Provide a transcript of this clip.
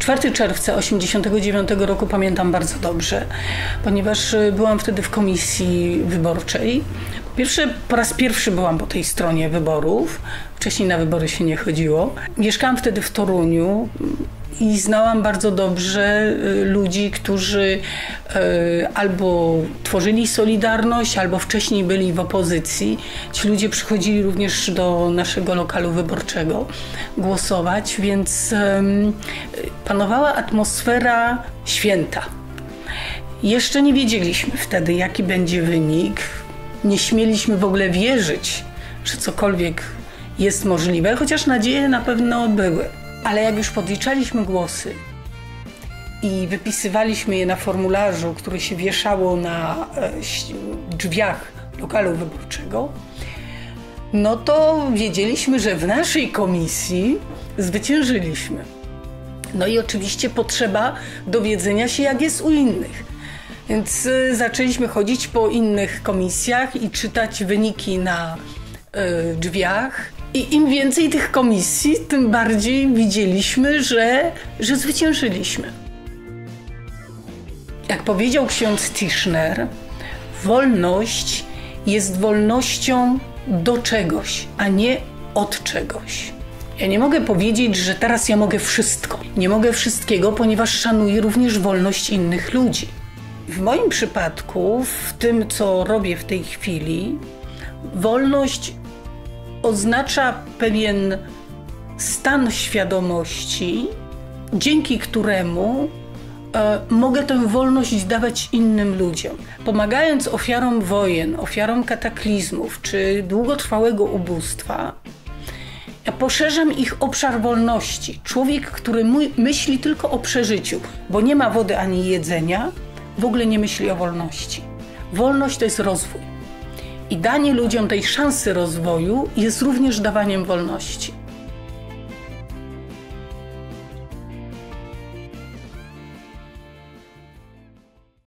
4 czerwca 1989 roku pamiętam bardzo dobrze, ponieważ byłam wtedy w komisji wyborczej. Po raz pierwszy byłam po tej stronie wyborów. Wcześniej na wybory się nie chodziło. Mieszkałam wtedy w Toruniu i znałam bardzo dobrze ludzi, którzy albo tworzyli Solidarność, albo wcześniej byli w opozycji. Ci ludzie przychodzili również do naszego lokalu wyborczego głosować, więc panowała atmosfera święta. Jeszcze nie wiedzieliśmy wtedy, jaki będzie wynik. Nie śmieliśmy w ogóle wierzyć, że cokolwiek jest możliwe, chociaż nadzieje na pewno były. Ale jak już podliczaliśmy głosy i wypisywaliśmy je na formularzu, który się wieszało na drzwiach lokalu wyborczego, no to wiedzieliśmy, że w naszej komisji zwyciężyliśmy. No i oczywiście potrzeba dowiedzenia się, jak jest u innych. Więc zaczęliśmy chodzić po innych komisjach i czytać wyniki na drzwiach. I im więcej tych komisji, tym bardziej widzieliśmy, że zwyciężyliśmy. Jak powiedział ksiądz Tischner, wolność jest wolnością do czegoś, a nie od czegoś. Ja nie mogę powiedzieć, że teraz ja mogę wszystko. Nie mogę wszystkiego, ponieważ szanuję również wolność innych ludzi. W moim przypadku, w tym, co robię w tej chwili, wolność oznacza pewien stan świadomości, dzięki któremu mogę tę wolność dawać innym ludziom. Pomagając ofiarom wojen, ofiarom kataklizmów czy długotrwałego ubóstwa, ja poszerzam ich obszar wolności. Człowiek, który myśli tylko o przeżyciu, bo nie ma wody ani jedzenia, w ogóle nie myśli o wolności. Wolność to jest rozwój. I danie ludziom tej szansy rozwoju jest również dawaniem wolności.